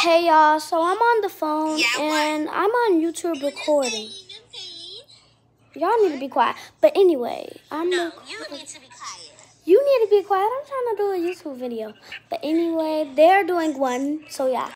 Hey y'all, so I'm on the phone Yeah, and I'm on YouTube recording. Y'all need to be quiet. But anyway, No, you need to be quiet. You need to be quiet. I'm trying to do a YouTube video. But anyway, they're doing one, so yeah.